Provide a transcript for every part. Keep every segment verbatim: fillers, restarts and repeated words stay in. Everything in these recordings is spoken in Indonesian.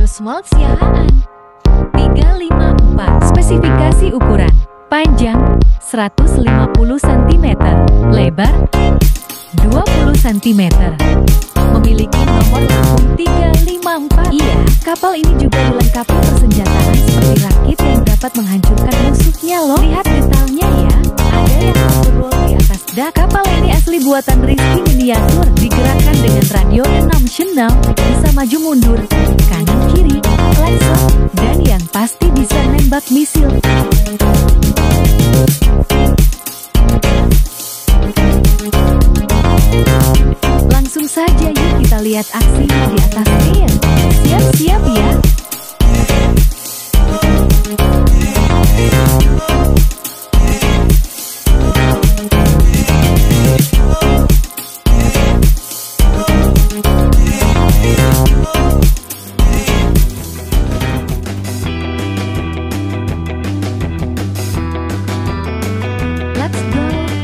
Cosmold Siahaan tiga lima empat. Spesifikasi ukuran: panjang seratus lima puluh sentimeter, lebar dua puluh sentimeter. Memiliki nomor lambung tiga lima empat. Iya, kapal ini juga dilengkapi persenjataan seperti rakit yang dapat menghancurkan musuhnya loh. Lihat detailnya ya, ada yang terroll di atas dak. Kapal ini asli buatan Rizky Miniatur, digerakkan dengan radio enam channel, bisa maju mundur, kanan kiri, klakson, dan yang pasti bisa nembak misil. Langsung saja yuk kita lihat aksinya di atas air. Siap-siap ya. Let's go.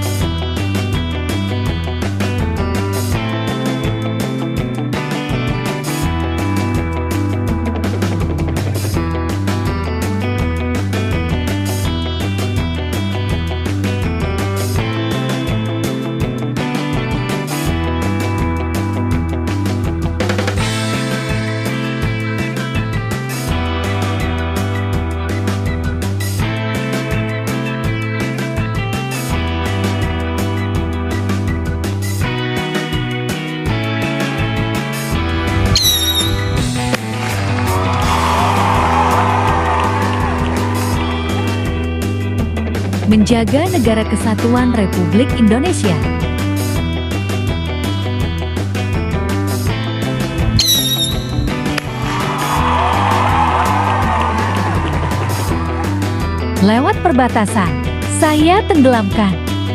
Menjaga negara kesatuan Republik Indonesia. Lewat perbatasan, saya tenggelamkan.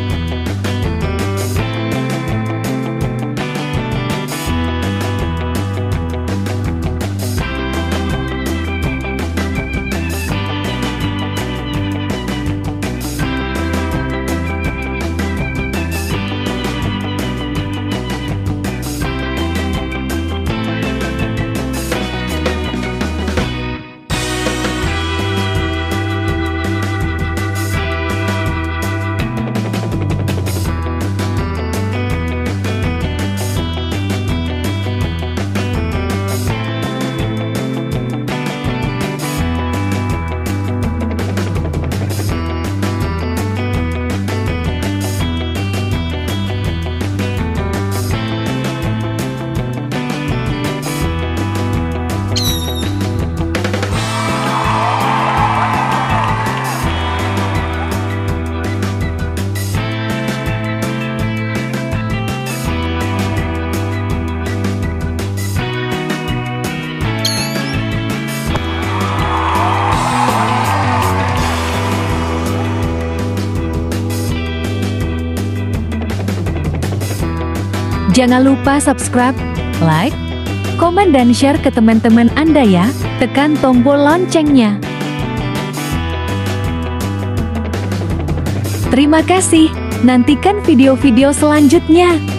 Jangan lupa subscribe, like, komen dan share ke teman-teman Anda ya. Tekan tombol loncengnya. Terima kasih. Nantikan video-video selanjutnya.